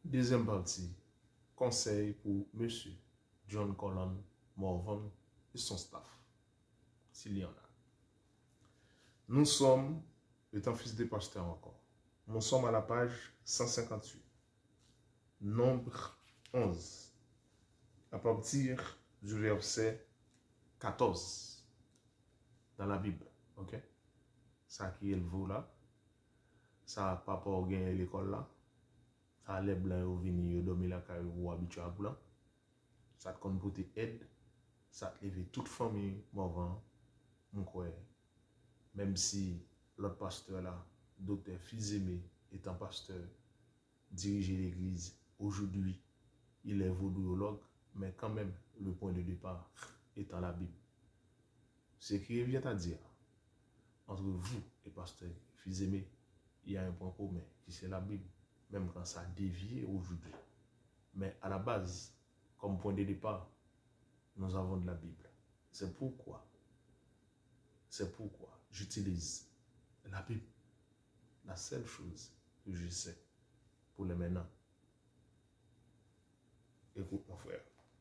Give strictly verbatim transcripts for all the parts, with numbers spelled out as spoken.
Deuxième partie, conseil pour Monsieur John Colon Morvan et son staff, s'il y en a. Nous sommes, étant fils de pasteur encore, nous sommes à la page cent cinquante-huit, nombre onze, à partir du verset quatorze dans la Bible. Ok? Ça qui est le vous là, ça pas pour gagner l'école là. Ça les blancs au vini, au domi la caille ou habitué à blanc. Ça te compte pour te aide. Ça te lève toute famille Morvan, mon croyant. Même si l'autre pasteur là, docteur Fils-Aimé, étant pasteur, dirigeait l'église, aujourd'hui, il est vaudouologue, mais quand même, le point de départ étant la Bible. Ce qui vient à dire, entre vous et pasteur Fils-Aimé, il y a un point commun, qui c'est la Bible. Même quand ça a dévié aujourd'hui. Mais à la base, comme point de départ, nous avons de la Bible. C'est pourquoi, c'est pourquoi j'utilise la Bible. La seule chose que je sais pour le maintenant. Écoute mon frère.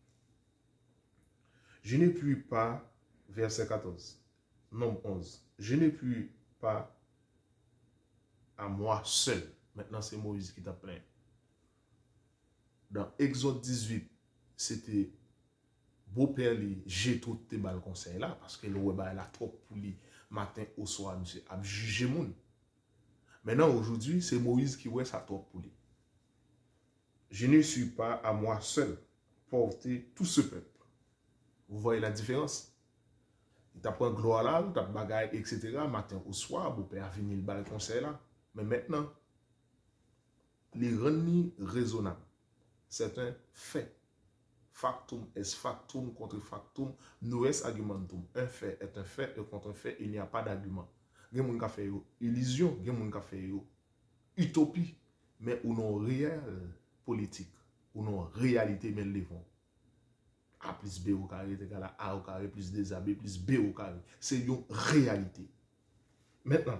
Je n'ai plus pas, verset quatorze, nombre onze, je n'ai plus pas à moi seul. Maintenant, c'est Moïse qui t'a plaint. Dans Exode dix-huit, c'était beau-père li, j'ai tout tes bal conseil là, parce que le web a trop pour lui, matin au soir, monsieur, a jugé moun. Maintenant, aujourd'hui, c'est Moïse qui ouais ça trop pour lui. Je ne suis pas à moi seul porter tout ce peuple. Vous voyez la différence? Il t'apprend gloire là, il t'apprend bagaille, et cetera. Matin au soir, beau-père a venu le bal conseil là. Mais maintenant, les reni raisonnables. C'est un fait. Factum est factum contre factum, nous est argumentum. Un fait est un fait et contre un fait, il n'y a pas d'argument. Il y a des gens qui fait illusion, il y a des gens qui fait utopie, mais ou non réel politique, ou non réalité, mais le vont. A plus B au carré égale à A au carré plus deux A B plus B au carré. C'est une réalité. Maintenant,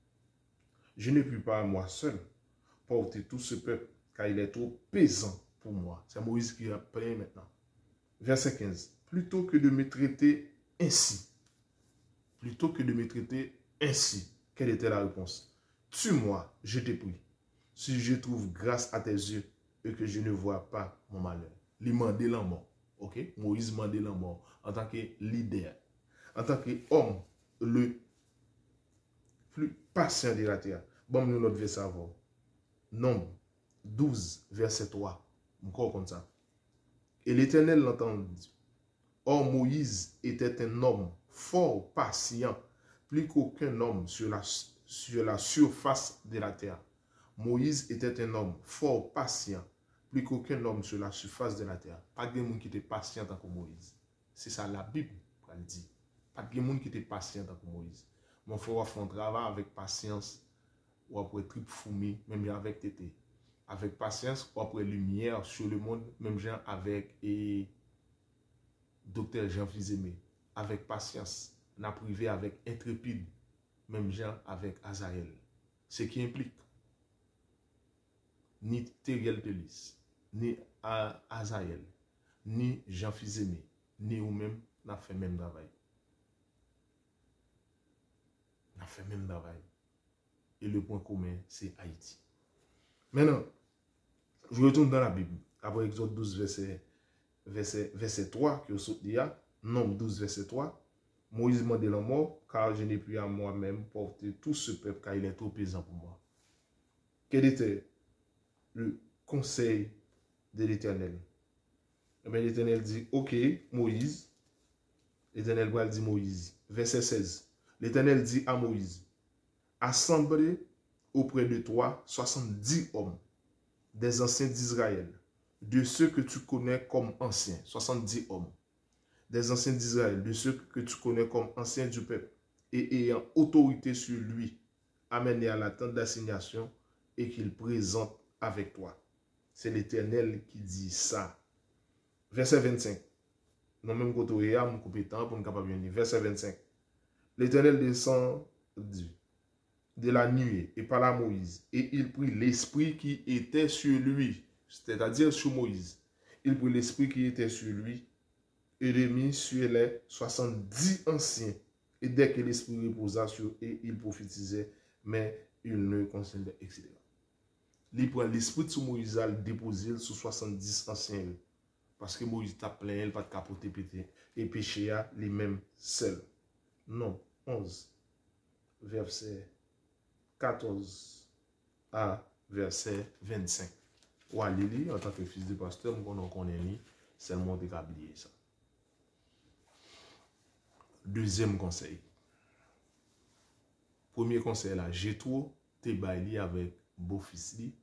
je ne puis pas moi seul porter tout ce peuple, car il est trop pesant pour moi. C'est Moïse qui a plaint maintenant. Verset quinze. Plutôt que de me traiter ainsi, plutôt que de me traiter ainsi, quelle était la réponse? Tue-moi, je te prie, si je trouve grâce à tes yeux et que je ne vois pas mon malheur. Il m'a demandé la mort. Ok? Moïse m'a demandé la mort en tant que leader, en tant qu'homme, le plus patient de la terre. Bon, nous notre verset avant. Nombre douze, verset trois. Encore comme ça. Et l'Éternel l'entendit. Or, Moïse était un homme fort patient, plus qu'aucun homme sur la, sur la surface de la terre. Moïse était un homme fort patient, plus qu'aucun homme sur la surface de la terre. Pas de monde qui était patient tant que Moïse. C'est ça la Bible dit. Pas de monde qui était patient tant que Moïse. Mon frère a fait un travail avec patience, ou après trip fourmi, même avec tété. Avec patience, ou après lumière sur le monde, même gens avec et docteur Jean Fils-Aimé. Avec patience, n'a privé avec intrépide, même gens avec Azaël. Ce qui implique ni Teriel Delis, ni Azaël, ni Jean Fils-Aimé, ni ou même n'a fait même travail. N'a fait même travail. Et le point commun, c'est Haïti. Maintenant, je retourne dans la Bible. Après Exode douze, verset, verset, verset trois, qui est dit, Nombre douze, verset trois. Moïse m'a dit la mort, car je n'ai plus à moi-même porter tout ce peuple, car il est trop pesant pour moi. Quel était le conseil de l'Éternel? Eh bien, l'Éternel dit, ok, Moïse. L'Éternel va dire Moïse. Verset seize. L'Éternel dit à Moïse, assemblez auprès de toi soixante-dix hommes, des anciens d'Israël, de ceux que tu connais comme anciens, soixante-dix hommes, des anciens d'Israël, de ceux que tu connais comme anciens du peuple, et ayant autorité sur lui, amenés à la tente d'assignation et qu'il présente avec toi. C'est l'Éternel qui dit ça. Verset vingt-cinq. Non, même quand tu es compétent pour ne pas venir. Verset vingt-cinq. L'Éternel descend de la nuée et parla à Moïse, et il prit l'esprit qui était sur lui, c'est-à-dire sur Moïse. Il prit l'esprit qui était sur lui et le mit sur les soixante-dix anciens. Et dès que l'esprit reposa sur eux, il prophétisait, mais il ne concernait, et cetera. Il prend l'esprit de Moïse à le déposer sur soixante-dix anciens. Parce que Moïse t'a plein, il pas de capoter pété. Et péché à les mêmes seuls. Non, onze, verset quatorze à verset vingt-cinq. Ou à Lili, en tant que fils de pasteur, on connaît ni, seulement de oublier ça. Deuxième conseil. Premier conseil là, j'ai trop te baili avec beau fils li,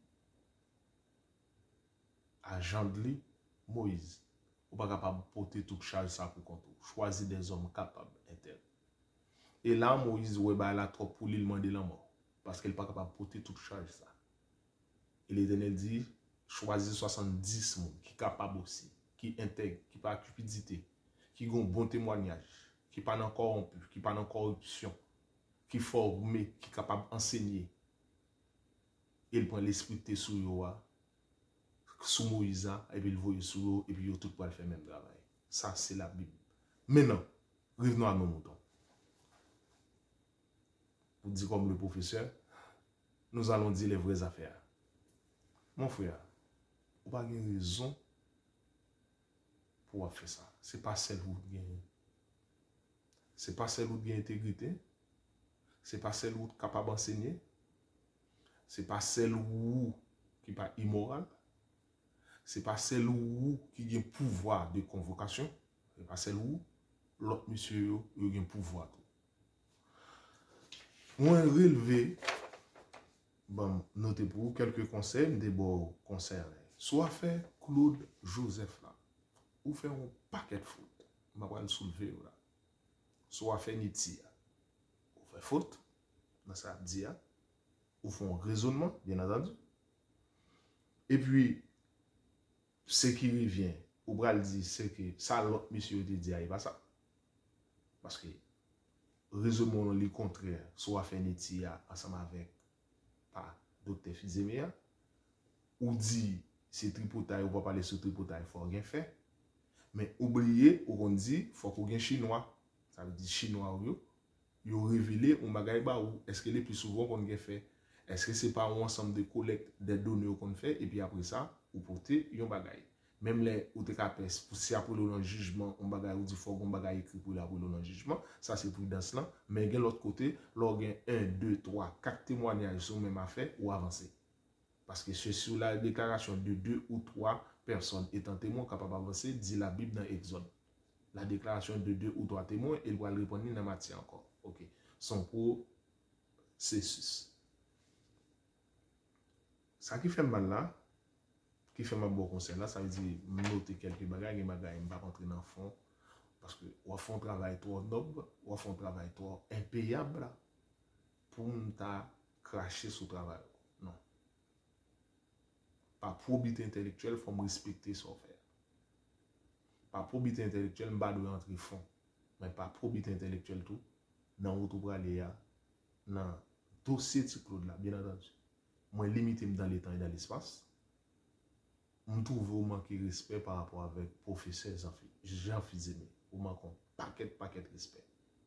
agent li, Moïse. Ou pas capable de porter toute charge ça pour compte. Choisir des hommes capables, intègres. Et là, Moïse, ouais, bah, la trop pour lui demander la mort. Parce qu'elle n'est pas capable de porter toute charge ça. Et l'Éternel dit, choisis soixante-dix monde qui sont capables aussi, qui intègrent, qui pas cupidité, qui ont un bon témoignage, qui pas corrompu, qui pas en corruption, qui formé, qui capable d'enseigner. Il prend l'esprit de sous sous Moïse, et puis il voit sous eux, et puis tout pour faire le même travail. Ça, c'est la Bible. Maintenant, revenons à nos moutons. Pour dire comme le professeur, nous allons dire les vraies affaires. Mon frère, vous n'avez pas de raison pour faire ça. Ce n'est pas celle où vous gagnez. Ce n'est pas celle où vous avez intégrité. Ce n'est pas celle où vous êtes capable d'enseigner. Ce n'est pas celle où qui n'est pas immorale. Ce n'est pas celle où qui a un pouvoir de convocation. Ce n'est pas celle où l'autre monsieur a un pouvoir. Moi, relevé, bon, notez pour vous quelques conseils, des bons conseils. Soit fait Claude Joseph là, ou faire un paquet de fautes. Je vais le soulever là. Soit fait Nitia, ou fait faute, dans ça dia, ou font raisonnement, bien entendu. Et puis, ce qui revient, ou bral dit, c'est que ça, l'autre monsieur te dit, il pas ça. Parce que raisonnement le contraire, soit fait Nitia ensemble avec pas docteur Fizemia, ou dit c'est tripotaille, ou va parler sur tripotaille, il faut rien faire. Mais oubliez, ou on dit, il faut qu'on ait chinois. Ça veut dire chinois ou yo. Yo révélé un bagay ba ou est-ce que les plus souvent qu'on a fait? Est-ce que c'est pas un ensemble de collecte des données qu'on fait et puis après ça, ou porter un bagay. Même les ou te capes pour si après le jugement, on bagay ou dit faut qu'on bagay écrit pour la pour le jugement, ça c'est prudence là, mais de l'autre côté, l'on gagne un, deux, trois, quatre témoignages sur même affaire ou avancer. Parce que c'est sur la déclaration de deux ou trois personnes étant témoins capables d'avancer, dit la Bible dans Exode. La déclaration de deux ou trois témoins, il va répondre dans la matière encore. Ok. Son processus. Ça qui fait mal là, qui fait mal bon conseil là, ça veut dire noter quelques bagages, et bagages, ne pas rentrer dans le fond. Parce que on fait un travail trop noble, on fait un travail trop impayable pour nous cracher sur le travail. Non. Par probité intellectuelle, il faut me respecter ce qu'on fait. Par probité intellectuelle, je ne dois pas entrer fond. Mais par probité intellectuelle, tout, dans votre aller dans le dossier de ce Claude là, bien entendu. Moi, limité dans le temps et dans l'espace. Je trouve vraiment manquer de respect par rapport avec le professeur Jean Fizemé. Je manque un paquet de paquet de respect.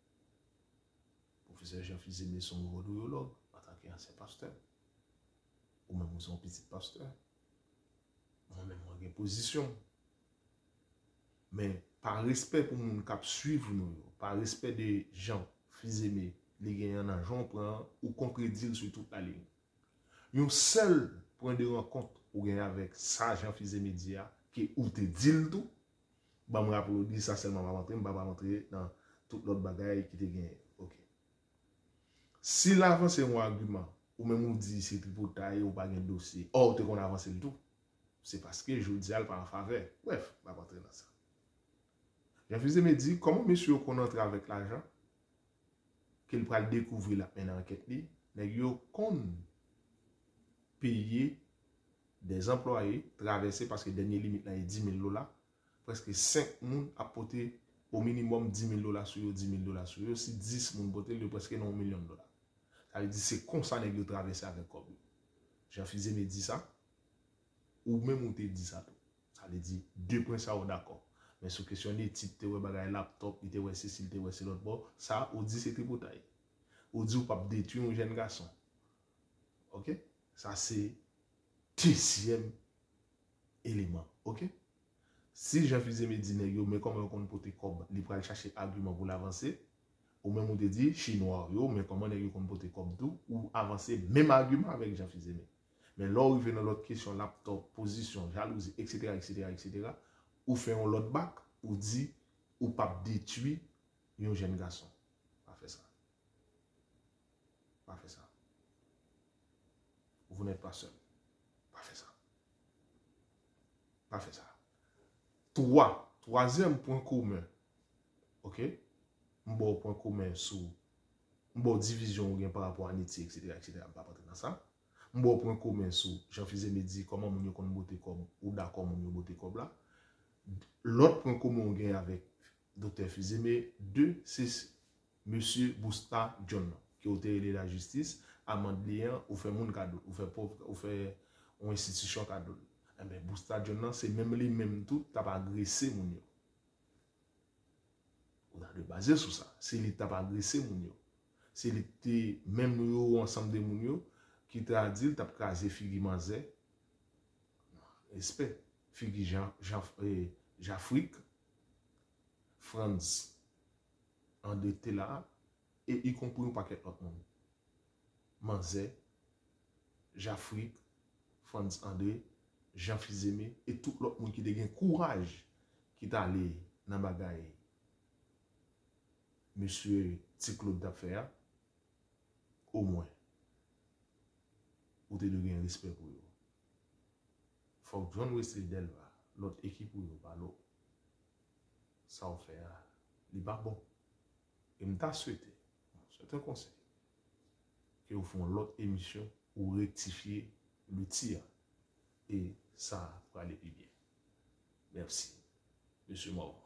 Le professeur Jean Fizemé, son neurologue, en tant qu'ancien pasteur. Ou même son petit pasteur. Moi-même, j'ai une position. Mais par respect pour mon cap suivre nous, par respect des gens Fizemé, les gagnants d'argent prend ou contredire sur toute la ligne. Un seul point de rencontre ou gagner avec ça Jean Fizemé dia qui ou te dit le tout, bah me rappeler ça seulement va rentrer, va pas rentrer dans tout l'autre bagaille qui te gagné. OK. Si l'avance est un argument ou même on dit c'est tripotaille ou pas un dossier, or te qu'on avance le tout, c'est parce que je dis al par en faveur. Bref, va rentrer dans ça. Jean Fizemé dit comment monsieur qu'on entre avec l'argent qu'il va découvrir la peine enquête li, nèg yo kon payer des employés traverser parce que dernier limite là est dix mille dollars, presque cinq moun a porté au minimum dix mille dollars sur eux, dix mille dollars sur eux, si dix moun porté le presque non un million de dollars. Ça veut dire c'est comme ça nèg yo traverser avec comme. Jean Fizemé dit ça. ou même ou te dit ça tout. Ça veut dire deux points ça ou d'accord. Mais sur question de titre te ouais bagay laptop, il te ouais Cécile te ouais c'est l'autre bord, ça ou dit c'est tripotaille. Ou dit ou pas détruire un jeune garçon. OK? Ça c'est deuxième élément. OK? Si Jean-Philippe Medine yo mais comment on compte porter comme il va chercher argument pour l'avancer ou même on te dit chinois yo mais comment on compte porter comme tout ou avancer même argument avec Jean-Philippe. Mais là où il vient dans l'autre question laptop, position, jalousie, et cetera et cetera et cetera ou fait un l'autre bac ou dit ou pas détruire un jeune garçon. Pas faire ça. Pas faire ça. Vous n'êtes pas seul. Pas faire ça. Pas faire ça. Trois. Troisième point commun. OK? Bon point commun sur bon division par rapport à Niti, et cetera et cetera. Pas partir dans ça. Bon point commun sur Jean-Philippe Medine comment mon yo kon bote comme ou d'accord mon yo bote comme là. L'autre point commun on gagne avec docteur Fizeme, deux, c'est monsieur Bousta John, qui a été la justice, amende lien, ou fait moun cadeau, ou fait pauvre, ou fait une institution cadeau. Eh bien, Bousta John, c'est même lui, même tout, t'as pas agressé moun yo. On a de baser sur ça. C'est lui t'as pas agressé moun yo. C'est lui même yo ensemble de moun yo, qui t'a dit, t'as crasé Figi Manzé. Respect. Figi Jean, Jean, eh, Jafrique, France, endetté là, et y compris un paquet d'autres monde. Manzé, Jafrique, France André, Jean Fizeme, et tout l'autre monde qui a eu courage, qui est allé dans la bagaille. Monsieur Ticlaude d'affaires, au moins, ou te de un respect pour eux. Faut que John Wesley Delva, l'autre équipe pour eux, pas l'autre. Ça on fait, il n'est pas bon. Et je souhaité, c'est un conseil, que vous font l'autre émission ou rectifier le tir. Et ça va aller plus bien. Merci, Monsieur Moro.